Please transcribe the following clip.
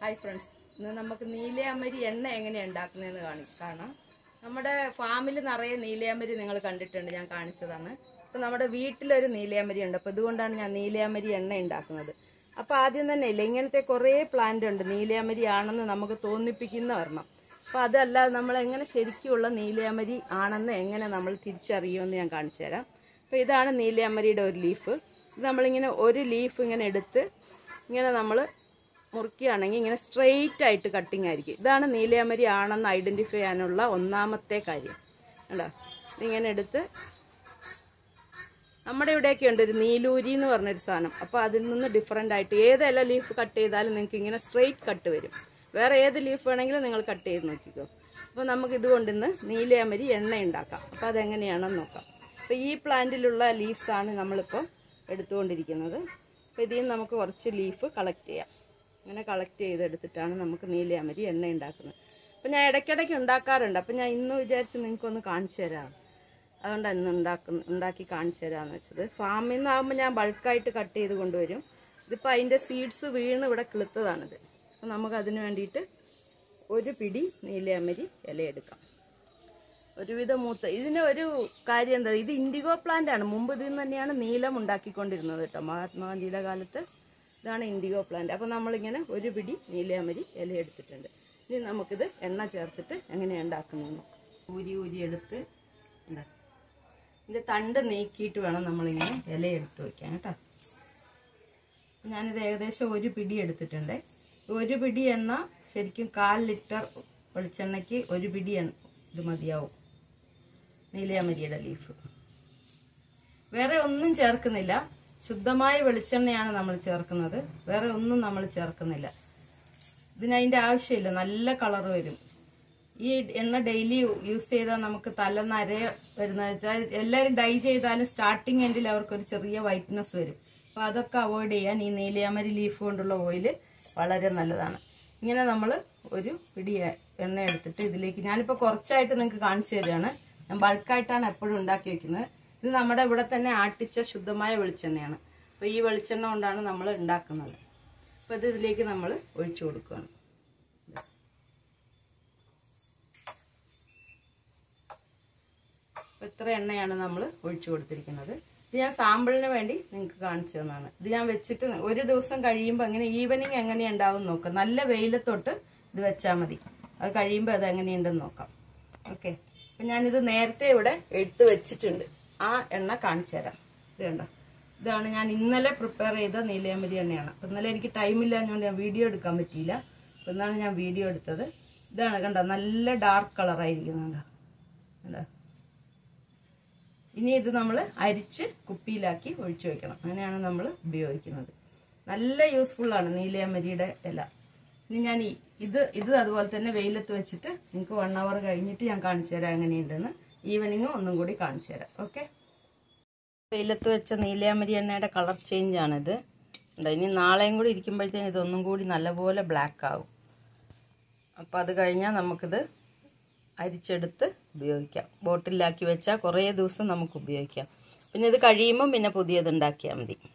Hi friends, ഇന്ന് നമുക്ക് നീലയാമരി എണ്ണ എങ്ങനെയാണ് ഉണ്ടാക്കുന്നതെന്ന് കാണാം. നമ്മുടെ ഫാമിൽ നിറയെ നീലയാമരി നിങ്ങൾ കണ്ടിട്ടുണ്ട്, ഞാൻ കാണിച്ചതാണ്. അപ്പോൾ നമ്മുടെ വീട്ടിലൊരു നീലയാമരി ഉണ്ട്. അപ്പോൾ ഇതുകൊണ്ടാണ് ഞാൻ നീലയാമരി എണ്ണ ഉണ്ടാക്കുന്നത്. അപ്പോൾ ആദ്യം തന്നെ ഇല്ല, ഇങ്ങനത്തെ കുറേ പ്ലാന്റ് ഉണ്ട് നീലയാമരി ആണെന്ന് നമുക്ക് തോന്നിപ്പിക്കുന്ന ഒരെണ്ണം. അപ്പോൾ അതല്ലാതെ നമ്മൾ എങ്ങനെ ശരിക്കുമുള്ള നീലയാമരി ആണെന്ന് എങ്ങനെ നമ്മൾ തിരിച്ചറിയുമെന്ന് ഞാൻ കാണിച്ചു തരാം. അപ്പോൾ ഇതാണ് നീലയാമരിയുടെ ഒരു ലീഫ്. ഇത് നമ്മളിങ്ങനെ ഒരു ലീഫ് ഇങ്ങനെ എടുത്ത് ഇങ്ങനെ നമ്മൾ മുറുക്കിയാണെങ്കിൽ ഇങ്ങനെ സ്ട്രെയിറ്റ് ആയിട്ട് കട്ടിങ് ആയിരിക്കും. ഇതാണ് നീലയാമരി ആണെന്ന് ഐഡന്റിഫൈ ചെയ്യാനുള്ള ഒന്നാമത്തെ കാര്യം. കണ്ടോ, ഇതിങ്ങനെ എടുത്ത് നമ്മുടെ ഇവിടെയൊക്കെ ഉണ്ട് ഒരു നീലൂരി എന്ന് പറഞ്ഞൊരു സാധനം. അപ്പോൾ അതിൽ നിന്ന് ഡിഫറെൻ്റ് ആയിട്ട് ഏതെല്ല ലീഫ് കട്ട് ചെയ്താലും നിങ്ങൾക്ക് ഇങ്ങനെ സ്ട്രെയിറ്റ് കട്ട് വരും. വേറെ ഏത് ലീഫ് വേണമെങ്കിലും നിങ്ങൾ കട്ട് ചെയ്ത് നോക്കിക്കോ. അപ്പോൾ നമുക്ക് ഇതുകൊണ്ട് ഇന്ന് നീലയാമരി എണ്ണ ഉണ്ടാക്കാം. അപ്പോൾ അതെങ്ങനെയാണെന്ന് നോക്കാം. അപ്പോൾ ഈ പ്ലാന്റിലുള്ള ലീവ്സാണ് നമ്മളിപ്പോൾ എടുത്തുകൊണ്ടിരിക്കുന്നത്. അപ്പോൾ ഇതിൽ നിന്ന് നമുക്ക് കുറച്ച് ലീഫ് കളക്ട് ചെയ്യാം. അങ്ങനെ കളക്ട് ചെയ്തെടുത്തിട്ടാണ് നമുക്ക് നീലയാമരി എണ്ണ ഉണ്ടാക്കുന്നത്. അപ്പോൾ ഞാൻ ഇടയ്ക്കിടയ്ക്ക് ഉണ്ടാക്കാറുണ്ട്. അപ്പോൾ ഞാൻ ഇന്ന് വിചാരിച്ച് നിങ്ങൾക്കൊന്ന് കാണിച്ചു തരാം. അതുകൊണ്ടാണ് ഇന്ന് ഉണ്ടാക്കി കാണിച്ചു തരാമെന്ന് വെച്ചത്. ഫാമിൽ നിന്നാകുമ്പോൾ ഞാൻ ബൾക്കായിട്ട് കട്ട് ചെയ്ത് കൊണ്ടുവരും. ഇതിപ്പോൾ അതിൻ്റെ സീഡ്സ് വീണ് ഇവിടെ കിളുത്തതാണിത്. അപ്പോൾ നമുക്കതിന് വേണ്ടിയിട്ട് ഒരു പിടി നീലയാമരി ഇലയെടുക്കാം. ഒരുവിധം മൂത്ത ഇതിന് ഒരു കാര്യം എന്താ, ഇത് ഇൻഡിഗോ പ്ലാന്റ് ആണ്. മുമ്പ് ഇതിൽ നിന്ന് തന്നെയാണ് നീലം ഉണ്ടാക്കിക്കൊണ്ടിരുന്നത് കേട്ടോ. മഹാത്മാഗാന്ധിയുടെ കാലത്ത് ഇതാണ് ഇൻഡിഗോ പ്ലാന്റ്. അപ്പോൾ നമ്മളിങ്ങനെ ഒരു പിടി നീലയാമരി ഇല എടുത്തിട്ടുണ്ട്. ഇനി നമുക്കിത് എണ്ണ ചേർത്തിട്ട് എങ്ങനെയാണ് ഉണ്ടാക്കുന്നത്. ഊരി എടുത്ത് ഇതിൻ്റെ തണ്ട് നീക്കിയിട്ട് വേണം നമ്മളിങ്ങനെ ഇല എടുത്ത് വയ്ക്കാൻ കേട്ടോ. ഞാനിത് ഏകദേശം ഒരു പിടി എടുത്തിട്ടുണ്ട്. ഒരു പിടി എണ്ണ ശരിക്കും 1/4 ലിറ്റർ വെളിച്ചെണ്ണയ്ക്ക് ഒരു പിടി എണ്ണ ഇത് മതിയാവും. നീലയാമരിയുടെ ലീഫ് വേറെ ഒന്നും ചേർക്കുന്നില്ല. ശുദ്ധമായ വെളിച്ചെണ്ണയാണ് നമ്മൾ ചേർക്കുന്നത്. വേറെ ഒന്നും നമ്മൾ ചേർക്കുന്നില്ല. ഇതിനതിൻ്റെ ആവശ്യമില്ല. നല്ല കളർ വരും. ഈ എണ്ണ ഡെയിലി യൂസ് ചെയ്താൽ നമുക്ക് തലനര വരുന്നത് വെച്ചാൽ എല്ലാവരും ഡൈ ചെയ്താലും സ്റ്റാർട്ടിങ് എൻഡിൽ അവർക്കൊരു ചെറിയ വൈറ്റ്നസ് വരും. അപ്പോൾ അതൊക്കെ അവോയ്ഡ് ചെയ്യാൻ ഈ നീലയാമരി ലീഫ് കൊണ്ടുള്ള ഓയിൽ വളരെ നല്ലതാണ്. ഇങ്ങനെ നമ്മൾ ഒരു പിടി എണ്ണ എടുത്തിട്ട് ഇതിലേക്ക് ഞാനിപ്പോൾ കുറച്ചായിട്ട് നിങ്ങൾക്ക് കാണിച്ചു തരികയാണ്. ഞാൻ ബൾക്കായിട്ടാണ് എപ്പോഴും ഉണ്ടാക്കി വെക്കുന്നത്. ഇത് നമ്മുടെ ഇവിടെ തന്നെ ആട്ടിച്ച ശുദ്ധമായ വെളിച്ചെണ്ണയാണ്. അപ്പോൾ ഈ വെളിച്ചെണ്ണ കൊണ്ടാണ് നമ്മൾ ഉണ്ടാക്കുന്നത്. അപ്പോൾ ഇത് ഇതിലേക്ക് നമ്മൾ ഒഴിച്ചു കൊടുക്കുകയാണ്. അപ്പോൾ ഇത്ര എണ്ണയാണ് നമ്മൾ ഒഴിച്ചു കൊടുത്തിരിക്കുന്നത്. ഇത് ഞാൻ സാമ്പിളിന് വേണ്ടി നിങ്ങൾക്ക് കാണിച്ചു തന്നതാണ്. ഇത് ഞാൻ വെച്ചിട്ട് ഒരു ദിവസം കഴിയുമ്പോൾ അങ്ങനെ ഈവനിങ് എങ്ങനെയുണ്ടാവും നോക്കാം. നല്ല വെയിലത്തോട്ട് ഇത് വെച്ചാൽ മതി. അത് കഴിയുമ്പോൾ അത് എങ്ങനെയുണ്ടെന്ന് നോക്കാം. ഓക്കെ, അപ്പം ഞാനിത് നേരത്തെ ഇവിടെ എടുത്ത് വെച്ചിട്ടുണ്ട്. ആ എണ്ണ കാണിച്ചു തരാം. ഇത് കണ്ടോ, ഇതാണ് ഞാൻ ഇന്നലെ പ്രിപ്പയർ ചെയ്ത നീലയാമരി എണ്ണയാണ്. അപ്പം ഇന്നലെ എനിക്ക് ടൈമില്ലാഞ്ഞുകൊണ്ട് ഞാൻ വീഡിയോ എടുക്കാൻ പറ്റിയില്ല. അപ്പം എന്നാണ് ഞാൻ വീഡിയോ എടുത്തത്. ഇതാണ് കണ്ടോ, നല്ല ഡാർക്ക് കളറായിരിക്കുന്നുണ്ടോ. കണ്ടോ, ഇനി ഇത് നമ്മൾ അരിച്ച് കുപ്പിയിലാക്കി ഒഴിച്ചു വയ്ക്കണം. അങ്ങനെയാണ് നമ്മൾ ഉപയോഗിക്കുന്നത്. നല്ല യൂസ്ഫുള്ളാണ് നീലയാമരിയുടെ ഇല. ഇനി ഞാൻ ഇത് അതുപോലെ തന്നെ വെയിലത്ത് വെച്ചിട്ട് നിങ്ങൾക്ക് 1 hour കഴിഞ്ഞിട്ട് ഞാൻ കാണിച്ചു തരാം എങ്ങനെയുണ്ടെന്ന്. ഈവനിങ് ഒന്നും കൂടി കാണിച്ചു തരാം. ഓക്കെ, വെയിലത്ത് വെച്ച നീലയാമരി എണ്ണയുടെ കളർ ചേഞ്ച് ആണിത്. ഇനി നാളെയും കൂടി ഇരിക്കുമ്പോഴത്തേന് ഇതൊന്നും കൂടി നല്ലപോലെ ബ്ലാക്ക് ആകും. അപ്പോൾ അത് കഴിഞ്ഞാൽ നമുക്കിത് അരിച്ചെടുത്ത് ഉപയോഗിക്കാം. ബോട്ടിലാക്കി വെച്ചാൽ കുറേ ദിവസം നമുക്ക് ഉപയോഗിക്കാം. പിന്നെ ഇത് കഴിയുമ്പം പിന്നെ പുതിയത് ഉണ്ടാക്കിയാൽ മതി.